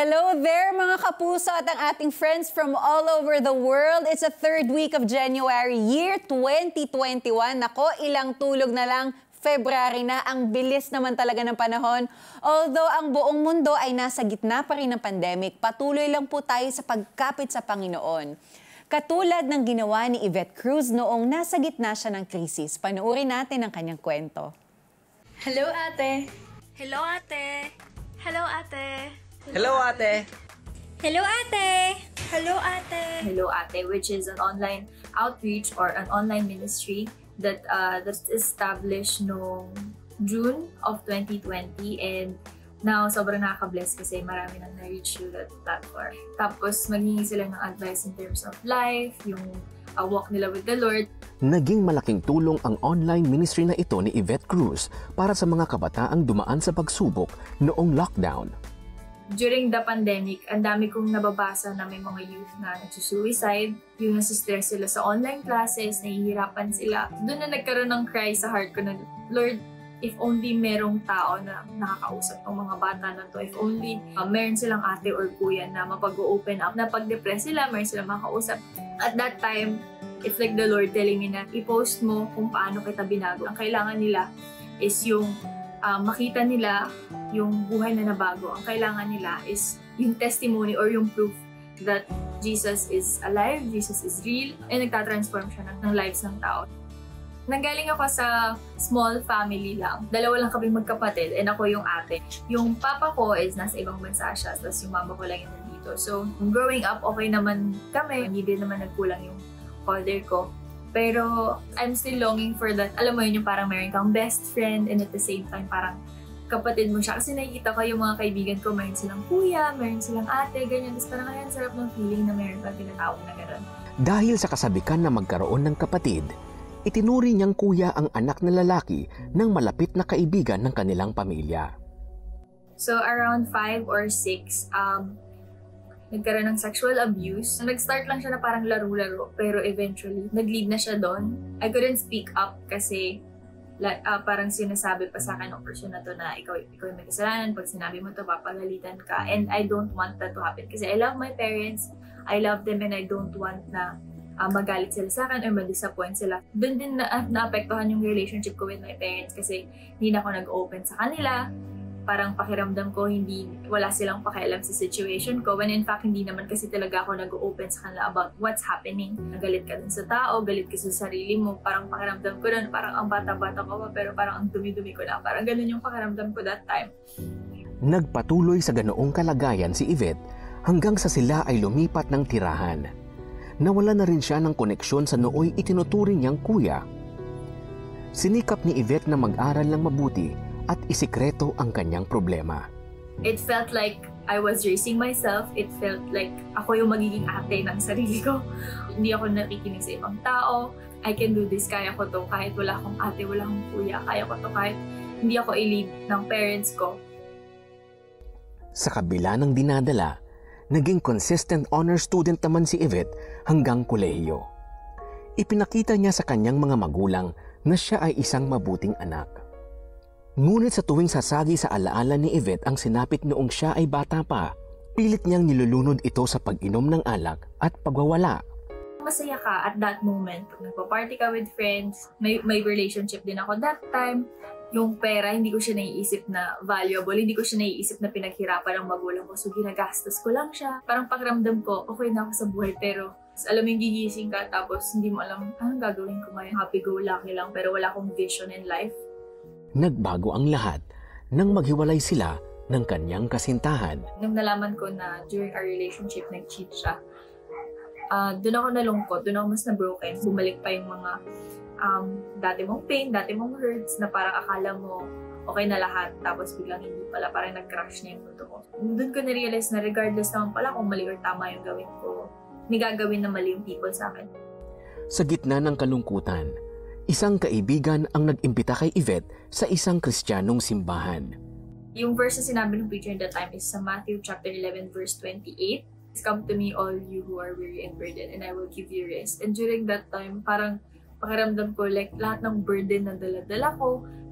Hello there mga kapuso at ang ating friends from all over the world. It's the third week of January, year 2021. Nako, ilang tulog na lang, February na. Ang bilis naman talaga ng panahon. Although ang buong mundo ay nasa gitna pa rin ng pandemic, patuloy lang po tayo sa pagkapit sa Panginoon. Katulad ng ginawa ni Yvette Cruz noong nasa gitna siya ng krisis. Panoorin natin ang kanyang kwento. Hello, ate. Hello, ate. Hello, ate. Hello, ate! Hello, ate! Hello, ate! Hello Ate, which is an online outreach or an online ministry that's established noong June of 2020, and now sobrang nakaka-bless kasi marami nang na-reach through that platform. Tapos maghingi sila ng advice in terms of life, yung walk nila with the Lord. Naging malaking tulong ang online ministry na ito ni Yvette Cruz para sa mga kabataang dumaan sa pagsubok noong lockdown. During the pandemic, ang dami kong nababasa na may mga youth na nagsusuicide, yung nasistress sila sa online classes, nahihirapan sila. Doon na nagkaroon ng cry sa heart ko na, Lord, if only merong tao na nakakausap ng mga bata na to, if only meron silang ate or kuya na mapag-open up, na pag-depress sila, meron silang makausap. At that time, it's like the Lord telling me na i-post mo kung paano kita binago. Ang kailangan nila is yung makita nila yung buhay na nabago. Ang kailangan nila is yung testimony or yung proof that Jesus is alive, Jesus is real, and nagtatransform siya ng lives ng tao. Nanggaling ako sa small family lang. Dalawa lang kami magkapatid and ako yung ate. Yung papa ko is nasa ibang bansa siya, tapos yung mama ko lang yung nandito. So, growing up, okay naman kami. Hindi din naman nagkulang yung father ko. Pero, I'm still longing for that. Alam mo yun, yung parang meron kang best friend and at the same time, parang kapatid mo siya. Kasi nakikita ko yung mga kaibigan ko, meron silang kuya, meron silang ate, ganyan. Tapos parang ayan, sarap ng feeling na meron kang tinatawag na gano'n. Dahil sa kasabikan na magkaroon ng kapatid, itinuri niyang kuya ang anak na lalaki ng malapit na kaibigan ng kanilang pamilya. So around 5 or 6, nagkaroon ng sexual abuse. Nag-start lang siya na parang laro-laro, pero eventually, nag-lead na siya doon. I couldn't speak up kasi parang sinasabi pa sa akin ng person na to na ikaw yung may kasalanan. Pag sinabi mo to, papagalitan ka. And I don't want that to happen kasi I love my parents, I love them, and I don't want na magalit sila sa akin or ma-disappoint sila. Doon din naapektuhan yung relationship ko with my parents kasi hindi na ako nag-open sa kanila. Parang pakiramdam ko wala silang pakialam sa situation ko, when in fact hindi naman kasi talaga ako nag-open sa kanila about what's happening. Nagalit ka dun sa tao, galit ka sa sarili mo, parang pakiramdam ko na parang ang bata-bata ko pa, pero parang ang dumi-dumi ko na, parang ganun yung pakiramdam ko that time. Nagpatuloy sa ganoong kalagayan si Yvette hanggang sa sila ay lumipat ng tirahan. Nawala na rin siya ng koneksyon sa nooy itinuturing niyang kuya. Sinikap ni Yvette na mag-aral ng mabuti at isikreto ang kanyang problema. It felt like I was raising myself. It felt like ako yung magiging ate ng sarili ko. Hindi ako nakikinig sa ibang tao. I can do this, kaya ko to kahit wala akong ate, wala akong kuya. Kaya ko to kahit hindi ako i-lead ng parents ko. Sa kabila ng dinadala, naging consistent honor student naman si Yvette hanggang kolehiyo. Ipinakita niya sa kanyang mga magulang na siya ay isang mabuting anak. Ngunit sa tuwing sasagi sa alaala ni Yvette ang sinapit noong siya ay bata pa, pilit niyang nilulunod ito sa pag-inom ng alak at pagwawala. Masaya ka at that moment. Pag nagpa-party ka with friends, may relationship din ako that time. Yung pera, hindi ko siya naiisip na valuable, hindi ko siya naiisip na pinaghirapan ng magulang ko. So ginagastos ko lang siya. Parang pakiramdam ko, okay na ako sa buhay, pero alam mo yung gigising ka tapos hindi mo alam anong gagawin ko ngayon. Happy-go-lucky lang pero wala akong vision in life. Nagbago ang lahat nang maghiwalay sila ng kanyang kasintahan. Nung nalaman ko na during our relationship nag-cheat siya, doon ako nalungkot, doon ako mas na-broken. Bumalik pa yung mga dati mong pain, dati mong hurts na parang akala mo okay na lahat tapos biglang hindi pala, parang nag-crash na yung mundo ko. Doon ko na-realize na regardless naman pala kung mali or tama yung gawin ko, may gagawin na mali yung people sa akin. Sa gitna ng kalungkutan, isang kaibigan ang nag-imbita kay Yvette sa isang Kristiyanong simbahan. Yung verse na sinabi ng preacher in that time is sa Matthew chapter 11 verse 28. Come to me all you who are weary and burdened and I will give you rest. And during that time, parang pakiramdam ko like lahat ng burden na dala-dala ko,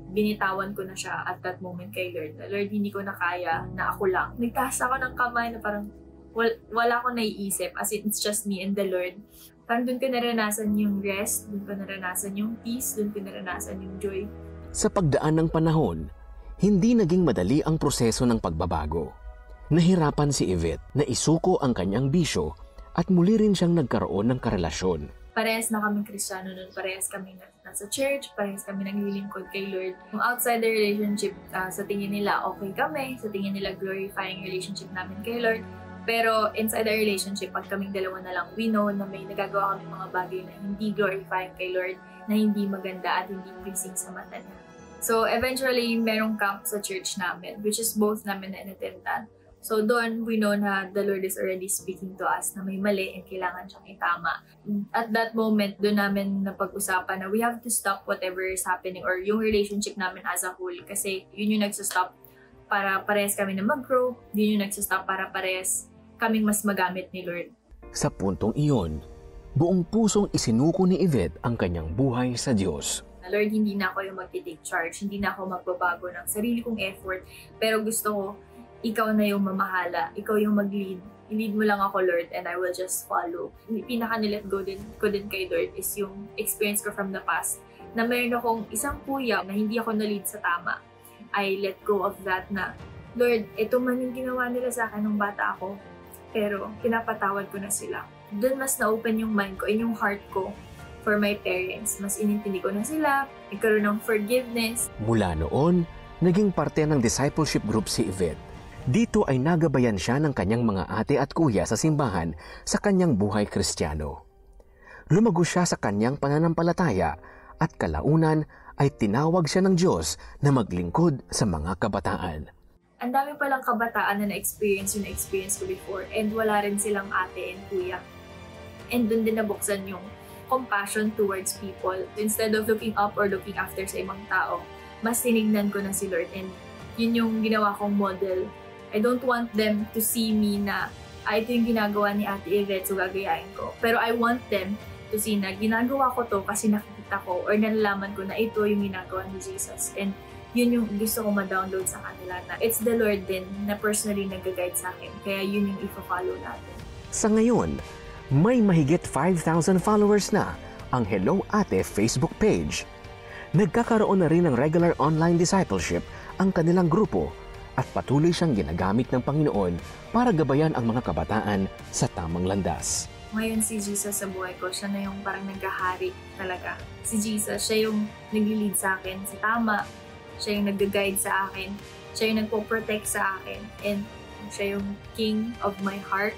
binitawan ko na siya at that moment kay Lord. Lord, hindi ko na kaya na ako lang. Nagtaas ako ng kamay na parang wala akong naiisip, as in, it's just me and the Lord. Parang doon ko naranasan yung rest, doon ko naranasan yung peace, doon ko naranasan yung joy. Sa pagdaan ng panahon, hindi naging madali ang proseso ng pagbabago. Nahirapan si Yvette na isuko ang kanyang bisyo at muli rin siyang nagkaroon ng karelasyon. Parehas na kaming Kristiyano nun, parehas kami nasa church, parehas kami naglilingkod kay Lord. Yung outside the relationship, sa tingin nila okay kami, sa tingin nila glorifying relationship namin kay Lord. Pero inside the relationship, pag kaming dalawa na lang, we know na may nagagawa kami mga bagay na hindi glorifying kay Lord, na hindi maganda at hindi pleasing sa mata niya. So eventually, merong camp sa church namin, which is both namin na inattendan. So doon, we know na the Lord is already speaking to us na may mali and kailangan siyang itama. At that moment, doon namin napag-usapan na we have to stop whatever is happening or yung relationship namin as a whole. Kasi yun yung nagsastop para parehas kami na mag-grow. Yun yung nagsastop para parehas kaming mas magamit ni Lord. Sa puntong iyon, buong pusong isinuko ni Yvette ang kanyang buhay sa Diyos. Lord, hindi na ako yung mag-take charge. Hindi na ako magbabago ng sarili kong effort. Pero gusto ko, ikaw na yung mamahala, ikaw yung mag-lead. I-lead mo lang ako, Lord, and I will just follow. Pinaka-nilet go ko din kay Lord is yung experience ko from the past. Na mayroon akong isang kuya na hindi ako na-lead sa tama. I let go of that na, Lord, ito man yung ginawa nila sa akin nung bata ako. Pero pinapatawad ko na sila. Doon mas na-open yung mind ko and yung heart ko for my parents. Mas inintindi ko na sila, nagkaroon ng forgiveness. Mula noon, naging parte ng discipleship group si Yvette. Dito ay nagabayan siya ng kanyang mga ate at kuya sa simbahan sa kanyang buhay Kristiyano. Lumago siya sa kanyang pananampalataya at kalaunan ay tinawag siya ng Diyos na maglingkod sa mga kabataan. Ang dami palang kabataan na na-experience yung na-experience ko before and wala rin silang ate and kuya. And dun din nabuksan yung compassion towards people. Instead of looking up or looking after sa ibang tao, mas tinignan ko na si Lord and yun yung ginawa kong model. I don't want them to see me na ito yung ginagawa ni Ate Yvette, so gagayain ko. Pero I want them to see na ginagawa ko to kasi nakikita ko or nalalaman ko na ito yung ginagawa ni Jesus. And yun yung gusto ko ma-download sa kanila na it's the Lord din na personally nag-guide sa akin. Kaya yun yung i-follow natin. Sa ngayon, may mahigit 5,000 followers na ang Hello Ate Facebook page. Nagkakaroon na rin ng regular online discipleship ang kanilang grupo at patuloy siyang ginagamit ng Panginoon para gabayan ang mga kabataan sa tamang landas. Ngayon si Jesus sa buhay ko, siya na yung parang naghahari talaga. Si Jesus, siya yung nag-lead sa akin sa tama, siya yung nag-guide sa akin, siya yung nagpo-protect sa akin, and siya yung King of my heart.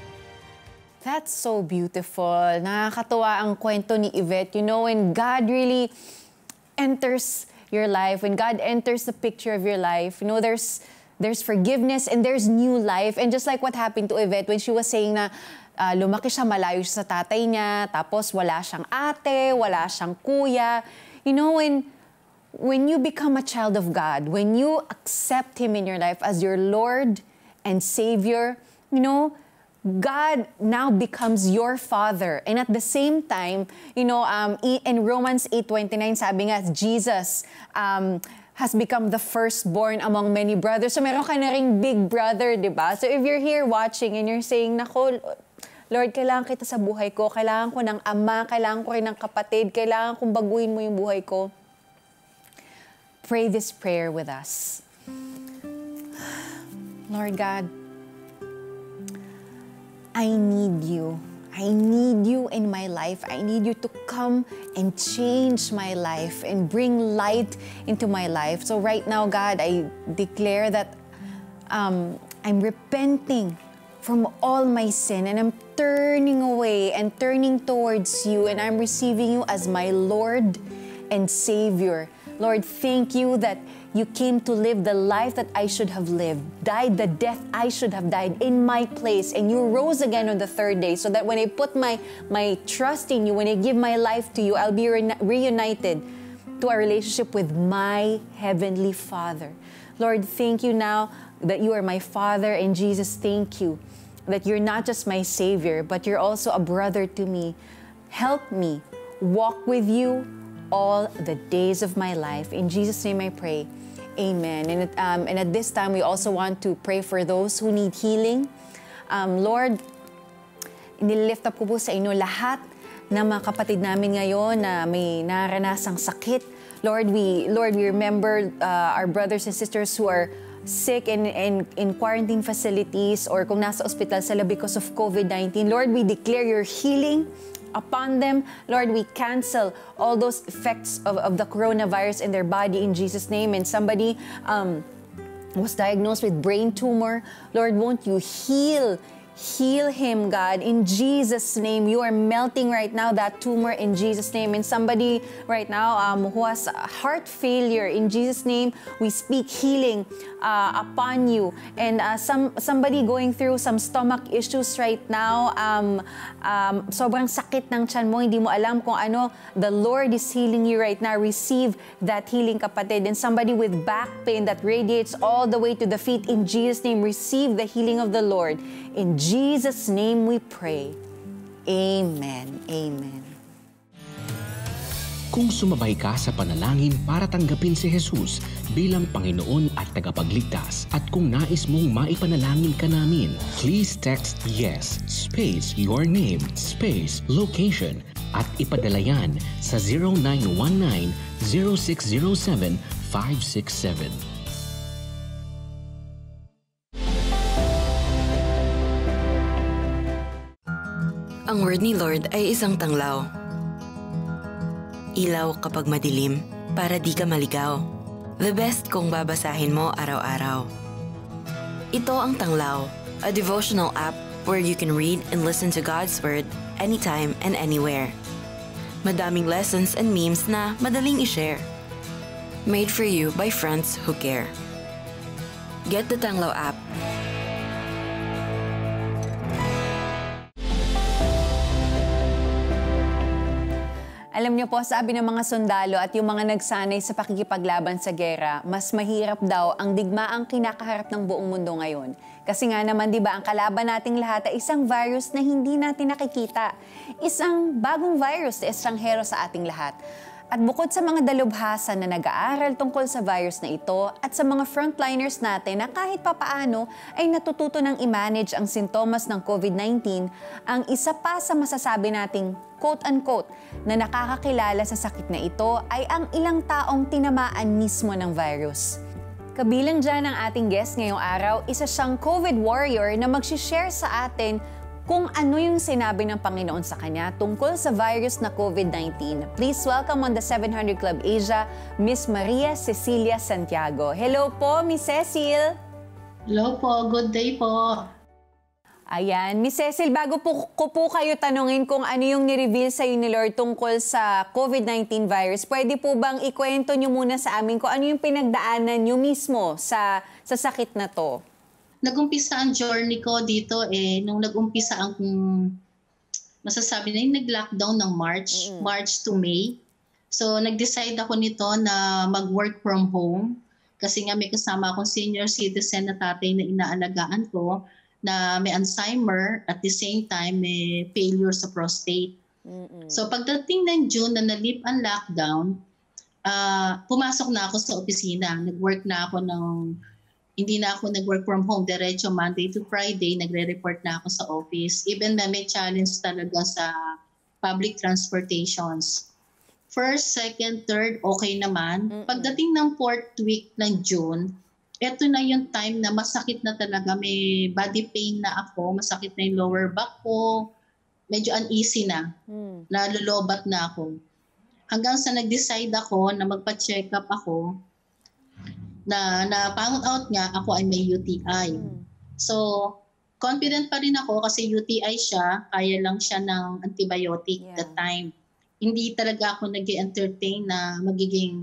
That's so beautiful. Nakakatuwa ang kwento ni Yvette. You know, when God really enters your life, when God enters the picture of your life, you know, there's forgiveness and there's new life. And just like what happened to Yvette when she was saying na lumaki siya, malayo siya sa tatay niya, tapos wala siyang ate, wala siyang kuya. You know, when you become a child of God, when you accept Him in your life as your Lord and Savior, you know, God now becomes your Father. And at the same time, you know, in Romans 8:29, sabi nga, Jesus has become the firstborn among many brothers. So meron ka na ring big brother, di ba? So if you're here watching and you're saying, nako, Lord, kailangan kita sa buhay ko, kailangan ko ng ama, kailangan ko rin ng kapatid, kailangan kong baguhin mo yung buhay ko, pray this prayer with us. Lord God, I need you. I need you in my life. I need you to come and change my life and bring light into my life. So right now, God, I declare that I'm repenting from all my sin and I'm turning away and turning towards you and I'm receiving you as my Lord and Savior. Lord, thank you that you came to live the life that I should have lived, died the death I should have died in my place, and you rose again on the third day so that when I put my trust in you, when I give my life to you, I'll be reunited to a relationship with my Heavenly Father. Lord, thank you now that you are my Father, and Jesus, thank you that you're not just my Savior, but you're also a brother to me. Help me walk with you, all the days of my life. In Jesus' name I pray. Amen. And at this time, we also want to pray for those who need healing. Lord, nililift up ko po sa inyo lahat ng mga kapatid namin ngayon na may naranasang sakit. Lord, we remember our brothers and sisters who are sick and in quarantine facilities or kung nasa ospital sila because of COVID-19. Lord, we declare your healing upon them. Lord, we cancel all those effects of the coronavirus in their body in Jesus' name. And somebody was diagnosed with brain tumor. Lord, won't you heal him, God, in Jesus' name. You are melting right now that tumor in Jesus' name. And somebody right now who has heart failure, in Jesus' name, we speak healing upon you. And somebody going through some stomach issues right now, sobrang sakit ng tiyan mo, hindi mo alam kung ano, the Lord is healing you right now. Receive that healing, kapatid. And somebody with back pain that radiates all the way to the feet, in Jesus' name, receive the healing of the Lord. In Jesus' name we pray. Amen. Amen. Kung sumabay ka sa panalangin para tanggapin si Jesus bilang Panginoon at tagapagligtas at kung nais mong maipanalangin ka namin, please text YES space your name space location at ipadala yan sa 0919 0607 567. Ang word ni Lord ay isang tanglaw. Ilaw kapag madilim, para di ka maligaw. The best kung babasahin mo araw-araw. Ito ang Tanglaw, a devotional app where you can read and listen to God's Word anytime and anywhere. Madaming lessons and memes na madaling i-share. Made for you by friends who care. Get the Tanglaw app. Alam niyo po, sabi ng mga sundalo at yung mga nagsanay sa pakikipaglaban sa gera, mas mahirap daw ang digmaang kinakaharap ng buong mundo ngayon. Kasi nga naman, di ba, ang kalaban nating lahat ay isang virus na hindi natin nakikita. Isang bagong virus na estranghero sa ating lahat. At bukod sa mga dalubhasa na nag-aaral tungkol sa virus na ito at sa mga frontliners natin na kahit papaano ay natututo ng i-manage ang sintomas ng COVID-19, ang isa pa sa masasabi nating quote-unquote na nakakakilala sa sakit na ito ay ang ilang taong tinamaan mismo ng virus. Kabilang dyan ang ating guest ngayong araw, isa siyang COVID warrior na mag-share sa atin kung ano yung sinabi ng Panginoon sa kanya tungkol sa virus na COVID-19. Please welcome on the 700 Club Asia, Miss Maria Cecilia Santiago. Hello po, Miss Cecil. Hello po, good day po. Ayan, Miss Cecil, bago ko po kayo tanungin kung ano yung ni-reveal sa ni Lord tungkol sa COVID-19 virus, pwede po bang ikwento nyo muna sa amin kung ano yung pinagdaanan nyo mismo sa sakit na to? Nag-umpisa ang journey ko dito nung nag-umpisa ang masasabi na yung nag-lockdown ng March to May. So nag-decide ako nito na mag-work from home kasi nga may kasama akong senior citizen na tatay na inaalagaan ko na may Alzheimer at the same time may failure sa prostate. So pagdating ng June na nalip ang lockdown, pumasok na ako sa opisina. Nag-work na ako hindi na ako nag-work from home, diretso Monday to Friday, nagre-report na ako sa office. Even na may challenge talaga sa public transportations. First, second, third, okay naman. Pagdating ng 4th week ng June, eto na yung time na masakit na talaga. May body pain na ako, masakit na yung lower back ko, medyo uneasy na, nalulubat na ako. Hanggang sa nag-decide ako na magpa-check up ako, na found out nga ako ay may UTI. So, confident pa rin ako kasi UTI siya, kaya lang siya ng antibiotic that time. Hindi talaga ako nag-entertain na magiging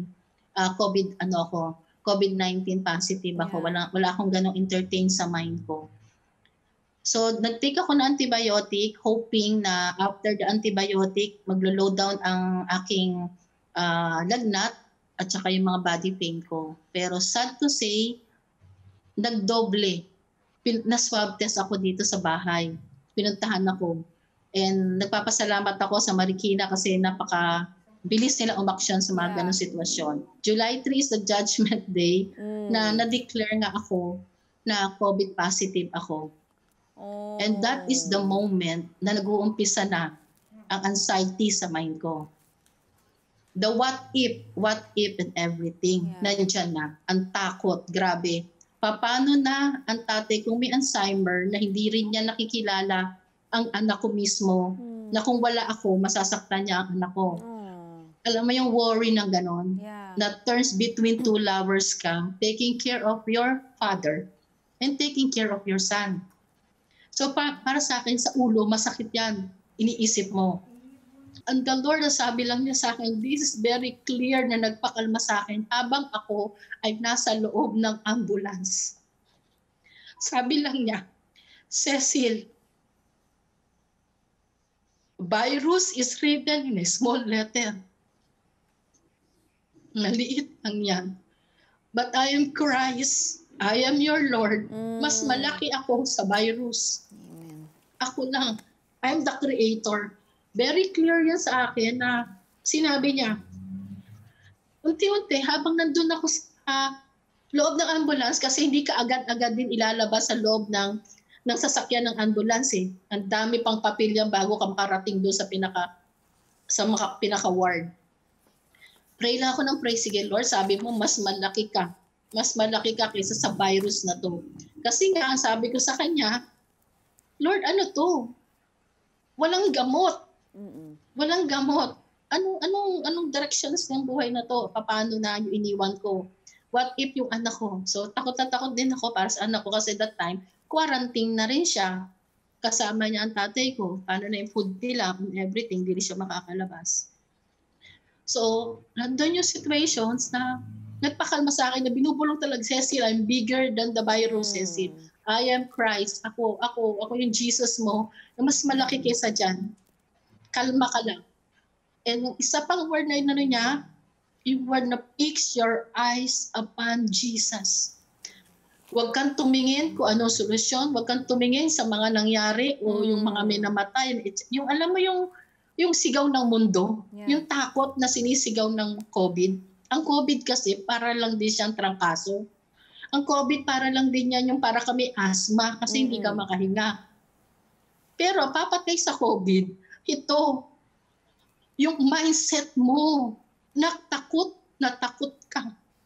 COVID-19 positive ako. Wala akong ganong entertain sa mind ko. So, nag-take ako ng antibiotic hoping na after the antibiotic, maglo-low down ang aking lagnat at saka yung mga body pain ko. Pero sad to say, nagdoble. Na-swab test ako dito sa bahay. Pinuntahan ako. And nagpapasalamat ako sa Marikina kasi bilis nila umaksyon sa mga ganong sitwasyon. July 3 is the judgment day na na-declare nga ako na COVID positive ako. And that is the moment na nag-uumpisa na ang anxiety sa mind ko. The what if and everything, nandiyan na. Ang takot, grabe. Paano na ang tatay kung may Alzheimer na hindi rin niya nakikilala ang anak ko mismo, na kung wala ako, masasaktan niya ang anak ko. Alam mo yung worry ng ganon, na turns between two lovers ka, taking care of your father and taking care of your son. So para sa akin, sa ulo, masakit yan. Iniisip mo. And the Lord, sabi lang niya sa akin, this is very clear na nagpakalma sa akin habang ako ay nasa loob ng ambulance. Sabi lang niya, Cecil, virus is written in a small letter. Maliit lang yan. But I am Christ. I am your Lord. Mas malaki ako sa virus. Ako lang. I'm the creator. Very clear yan sa akin na sinabi niya. Unti-unti, habang nandun ako sa loob ng ambulance, kasi hindi ka agad-agad din ilalabas sa loob ng sasakyan ng ambulance. Ang dami pang papilya bago ka makarating doon sa pinaka-ward. Pray lang ako ng pray. Sige Lord, sabi mo mas malaki ka. Mas malaki ka kaysa sa virus na to. Kasi nga, ang sabi ko sa kanya, Lord, ano to? Walang gamot. Walang gamot. Anong directions ng buhay na to? Paano na yung iniwan ko? What if yung anak ko? So takot na takot din ako para sa anak ko kasi that time, quarantine na rin siya. Kasama niya ang tatay ko. Paano na yung food nila and everything, hindi siya makakalabas. So, nandun yung situations na nagpakalma sa akin na binubulong talaga, Cecil, I'm bigger than the virus, Cecil. I am Christ. Ako yung Jesus mo na mas malaki kaysa dyan. Kalma ka lang. And yung isa pang word na yun, yung word na fix your eyes upon Jesus. Huwag kang tumingin kung anong solusyon. Huwag kang tumingin sa mga nangyari o yung mga may namatay. Yung alam mo yung sigaw ng mundo, yung takot na sinisigaw ng COVID. Ang COVID kasi para lang din siyang trangkaso. Ang COVID para lang din yan yung para kami asthma kasi hindi ka makahinga. Pero papatay sa COVID, ito, yung mindset mo, natakot ka.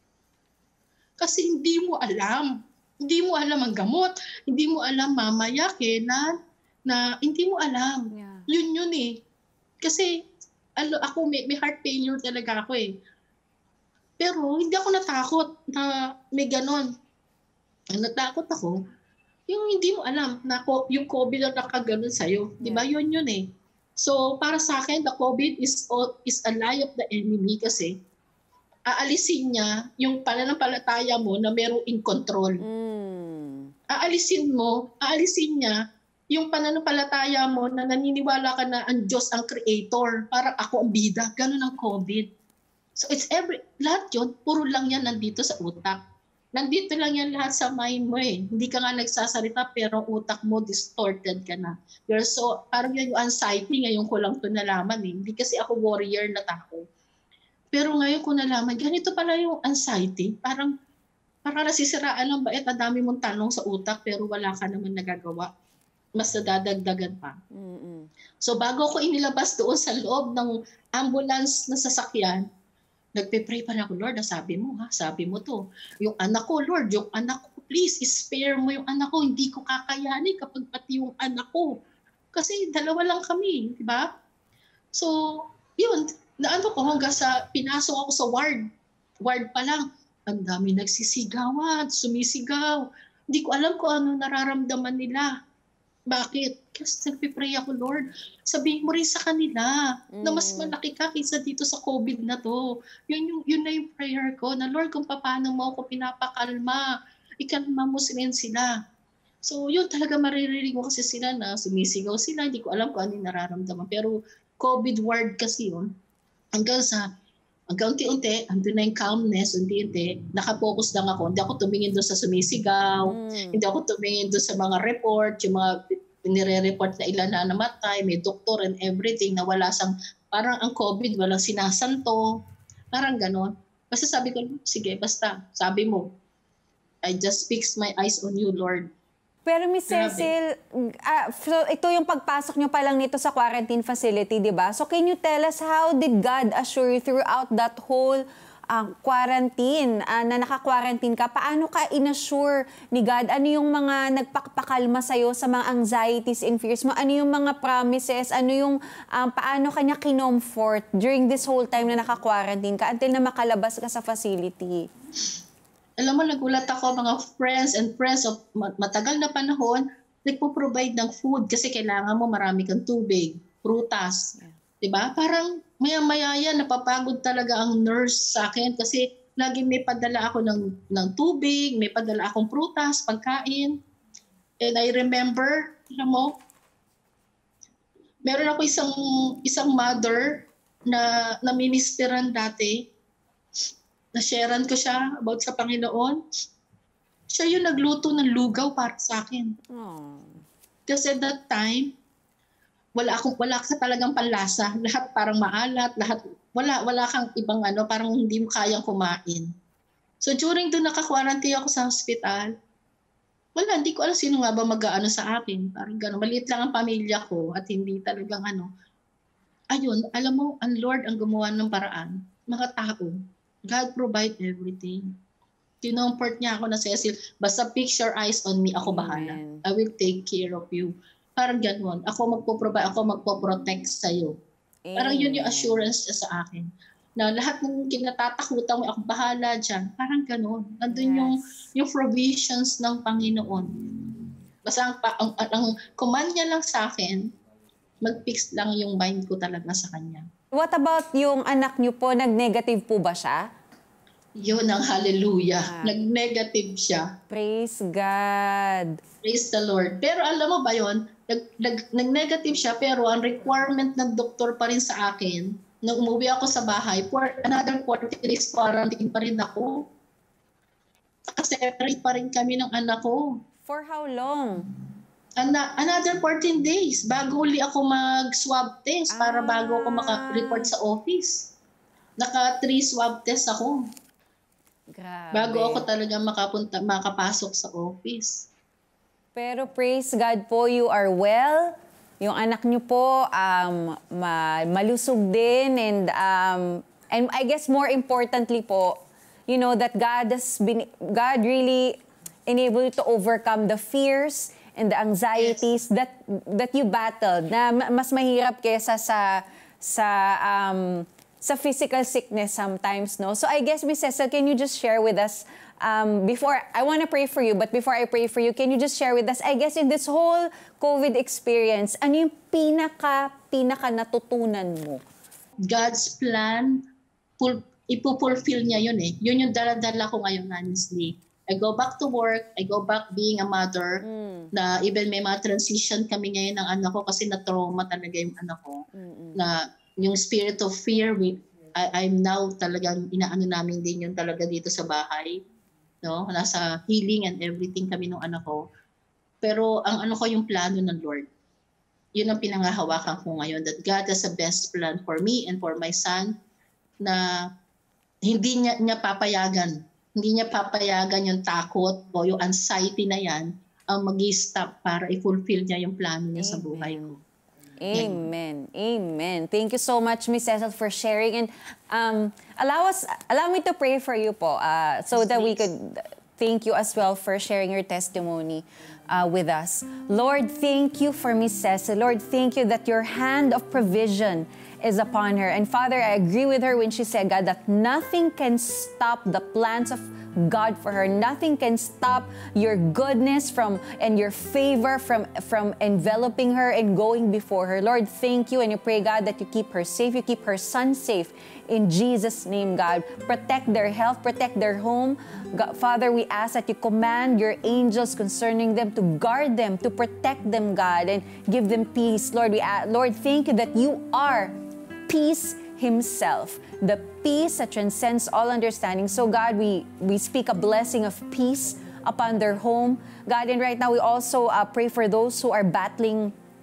Kasi hindi mo alam. Hindi mo alam ang gamot. Hindi mo alam mamaya kailan na hindi mo alam. Yun eh. Kasi ako may heart failure talaga ako eh. Pero hindi ako natakot na may ganon. Natakot ako, yung hindi mo alam na yung COVID na nakaganon sa'yo. Di ba? Yun eh. So para sa akin, the COVID is a lie of the enemy kasi aalisin niya yung pananampalataya mo na merong in control. Aalisin niya yung pananampalataya mo na naniniwala ka na ang Diyos ang creator, parang ako ang bida, ganun ang COVID. So lahat yun, puro lang yan nandito sa utak. Nandito lang yan lahat sa mind mo eh. Hindi ka nga nagsasalita pero utak mo distorted ka na. Parang yan yung anxiety, ngayon ko lang ito nalaman eh. Hindi kasi ako warrior na tao. Pero ngayon ko nalaman, ganito pala yung anxiety. Parang nasisiraan lang ba? Ang dami mong tanong sa utak pero wala ka naman nagagawa. Mas nadadagdagan pa. So bago ko inilabas doon sa loob ng ambulance na sasakyan, nagpe-pray pa na ako, Lord, sabi mo to. Yung anak ko, Lord, yung anak ko, please, spare mo yung anak ko. Hindi ko kakayanin kapag pati yung anak ko. Kasi dalawa lang kami, di ba? So, yun, naano ko hanggang sa pinasok ako sa ward. Ward pa lang, ang dami nagsisigawan, sumisigaw. Hindi ko alam kung ano nararamdaman nila. Bakit? Kasi nagpipray ako, Lord, sabihin mo rin sa kanila na mas malaki ka kaysa dito sa COVID na to. Yun na yung prayer ko, na Lord, kung paano mo ako pinapakalma, ikalma mo sila. So yun talaga maririnig ko kasi sila na sumisigaw sila, hindi ko alam kung ano yung nararamdaman. Pero COVID ward kasi yun, hanggang unti-unti, andun na yung calmness, unti-unti, nakapokus lang ako. Hindi ako tumingin doon sa sumisigaw, hindi ako tumingin doon sa mga report, yung mga nire-report na ilan na namatay, may doktor and everything, na wala sang parang ang COVID, walang sinasanto. Parang ganon. Basta sabi ko, sige, basta, sabi mo, I just fix my eyes on you, Lord. Pero Miss Cecil, so ito yung pagpasok nyo pa lang nito sa quarantine facility, di ba? So can you tell us how did God assure you throughout that whole quarantine, na naka-quarantine ka? Paano ka inassure ni God? Ano yung mga nagpapakalma sa'yo sa mga anxieties and fears mo? Ano yung mga promises? Ano yung paano kanya kinomfort during this whole time na naka-quarantine ka until na makalabas ka sa facility? Alam mo, nagulat ako, mga friends of matagal na panahon, nagpo-provide ng food kasi kailangan mo marami kang tubig, prutas. Diba? Parang maya-maya yan, napapagod talaga ang nurse sa akin kasi lagi may padala ako ng tubig, may padala akong prutas, pagkain. And I remember, alam mo, meron ako isang mother na ministeran dati, na-sharean ko siya about sa Panginoon. Siya yung nagluto ng lugaw para sa akin. Kasi at that time, wala ka talagang panlasa. Lahat parang maalat, wala kang ibang parang hindi mo kayang kumain. So during doon naka-quarantine ako sa hospital, hindi ko alam sino nga ba mag-aano sa akin. Parang gano'n, maliit lang ang pamilya ko at hindi talagang Ayun, alam mo, ang Lord ang gumawa ng paraan. Mga tao, God provide everything. Kinomfort niya ako na, Cecil, basta fix your eyes on me, ako bahala. I will take care of you. Parang gano'n. Ako magpo-provide, ako magpo-protect sa'yo. Parang yun yung assurance niya sa akin. Na lahat ng kinatatakutan mo, ako bahala dyan. Parang gano'n. Nandun yung provisions ng Panginoon. Basta ang command niya lang sa akin, mag-fix lang yung mind ko talaga sa Kanya. What about yung anak niyo po? Nag-negative po ba siya? Yun ang hallelujah. Nag-negative siya. Praise God. Praise the Lord. Pero alam mo ba yun? Nag-negative siya pero ang requirement ng doktor pa rin sa akin, nung umuwi ako sa bahay, for another 40 days quarantine pa rin ako. Separate pa rin kami ng anak ko. For how long? Another 14 days bago uli ako mag-swab test para bago ako maka-report sa office. Naka 3 swab test ako. Grabe. Bago ako talaga makapasok sa office. Pero praise God po, you are well. Yung anak niyo po malusog din and I guess more importantly po, you know that God really enabled you to overcome the fears and the anxieties that you battled na mas mahirap kaysa sa physical sickness sometimes, no? So I guess, Ms. Cecil, can you just share with us, before, I want to pray for you, but before I pray for you, can you just share with us, I guess in this whole COVID experience, ano yung pinaka natutunan mo? God's plan, ipupulfill niya yun eh. Yun yung dala-dala ko ngayon, honestly. I go back to work, I go back being a mother, na even may mga transition kami ngayon ng anak ko kasi na-trauma talaga yung anak ko. Na yung spirit of fear, I'm now talagang inaano namin din yun talaga dito sa bahay. No? Nasa healing and everything kami ng anak ko. Pero ang ano ko yung plano ng Lord. Yun ang pinangahawakan ko ngayon, that God has a best plan for me and for my son na hindi niya papayagan. Hindi niya papayagan yung takot o yung anxiety na yan ang mag-i-stop para i-fulfill niya yung plano niya sa buhay ko. Amen. Amen. Thank you so much, Ms. Cecil, for sharing. And allow me to pray for you po so that we could thank you as well for sharing your testimony with us. Lord, thank you for Ms. Cecil. Lord, thank you that your hand of provision is upon her. And Father, I agree with her when she said, God, that nothing can stop the plans of God for her. Nothing can stop your goodness and your favor from enveloping her and going before her. Lord, thank you, and you pray, God, that you keep her safe, you keep her son safe. In Jesus' name, God, protect their health, protect their home. God, Father, we ask that you command your angels concerning them to guard them, to protect them, God, and give them peace. Lord, Lord, thank you that you are peace himself, the peace that transcends all understanding. So God, we speak a blessing of peace upon their home. God, and right now we also pray for those who are battling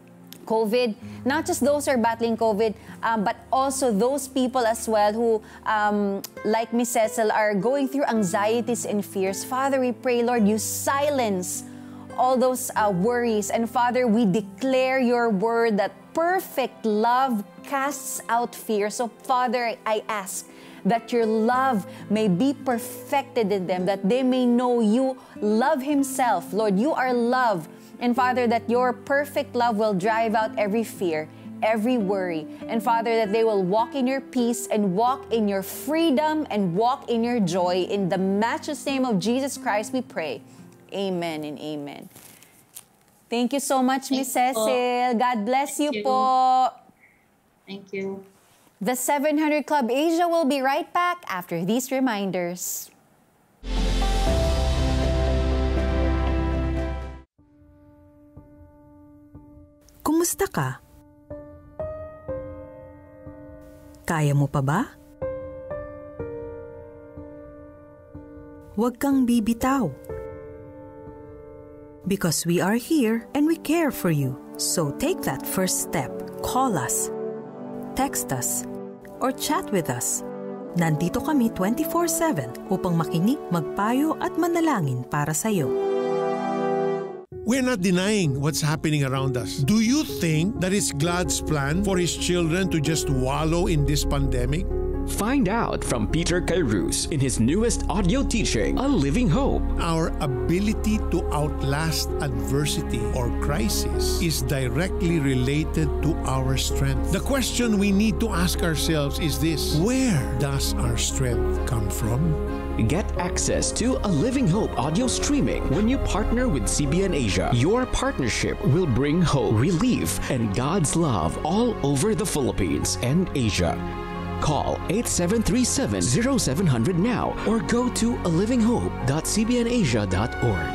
COVID, not just those who are battling COVID, but also those people as well who, like Miss Cecil, are going through anxieties and fears. Father, we pray, Lord, you silence all those worries. And Father, we declare your word that perfect love casts out fear. So Father, I ask that your love may be perfected in them, that they may know you, love himself. Lord, you are love. And Father, that your perfect love will drive out every fear, every worry. And Father, that they will walk in your peace and walk in your freedom and walk in your joy. In the matchless name of Jesus Christ, we pray. Amen and amen. Thank you so much, Miss Cecil. God bless you po. Thank you. The 700 Club Asia will be right back after these reminders. Kumusta ka? Kaya mo pa ba? Huwag kang bibitaw. Because we are here and we care for you. So take that first step. Call us, text us, or chat with us. Nandito kami 24/7 upang makinig, magpayo at manalangin para sa iyo. We're not denying what's happening around us. Do you think that it's God's plan for His children to just wallow in this pandemic? Find out from Peter Kairos in his newest audio teaching, A Living Hope. Our ability to outlast adversity or crisis is directly related to our strength. The question we need to ask ourselves is this: where does our strength come from? Get access to A Living Hope audio streaming when you partner with CBN Asia. Your partnership will bring hope, relief, and God's love all over the Philippines and Asia. Call 8737-0700 now or go to alivinghope.cbnasia.org.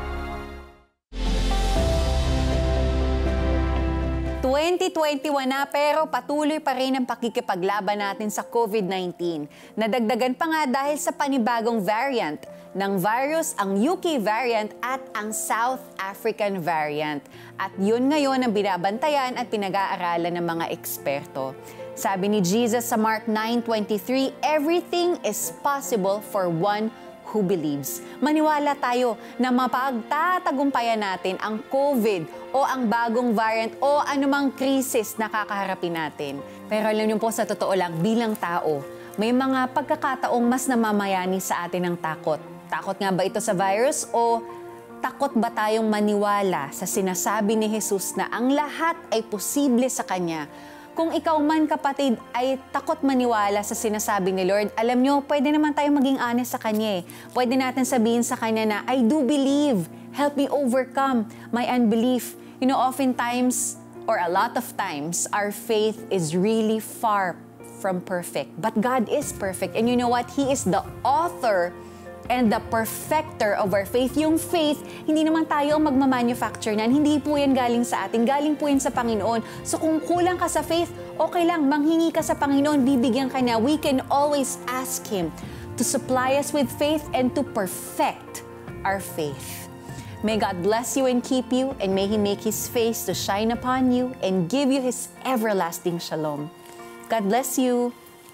2021 na pero patuloy pa rin ang pakikipaglaban natin sa COVID-19. Nadagdagan pa nga dahil sa panibagong variant ng virus, ang UK variant at ang South African variant. At yun ngayon ang binabantayan at pinag-aaralan ng mga eksperto. Sabi ni Jesus sa Mark 9:23, everything is possible for one who believes. Maniwala tayo na mapagtatagumpayan natin ang COVID o ang bagong variant o anumang krisis na kakaharapin natin. Pero alam niyo po, sa totoo lang, bilang tao, may mga pagkakataong mas namamayani sa atin ng takot. Takot nga ba ito sa virus o takot ba tayong maniwala sa sinasabi ni Jesus na ang lahat ay posible sa Kanya? Kung ikaw man, kapatid, ay takot maniwala sa sinasabi ni Lord, alam nyo, pwede naman tayo maging honest sa Kanya. Pwede natin sabihin sa Kanya na, I do believe. Help me overcome my unbelief. You know, oftentimes, or a lot of times, our faith is really far from perfect. But God is perfect. And you know what? He is the author and the perfecter of our faith. Yung faith, hindi naman tayo ang magmamanufacture niyan. Hindi po yan galing sa atin. Galing po yan sa Panginoon. So kung kulang ka sa faith, okay lang. Manghingi ka sa Panginoon, bibigyan ka niya. We can always ask Him to supply us with faith and to perfect our faith. May God bless you and keep you, and may He make His face to shine upon you and give you His everlasting shalom. God bless you.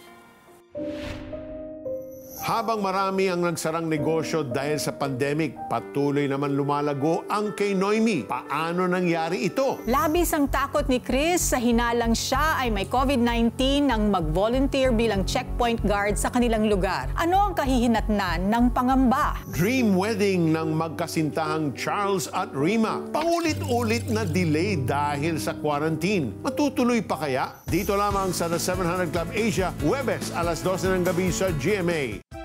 Habang marami ang nagsarang negosyo dahil sa pandemic, patuloy naman lumalago ang kay Noemi. Paano nangyari ito? Labis ang takot ni Chris sa hinalang siya ay may COVID-19 nang mag-volunteer bilang checkpoint guard sa kanilang lugar. Ano ang kahihinatnan ng pangamba? Dream wedding ng magkasintahang Charles at Rima. Paulit-ulit na delay dahil sa quarantine. Matutuloy pa kaya? Dito lamang sa The 700 Club Asia, Huwebes, alas 12 ng gabi sa GMA.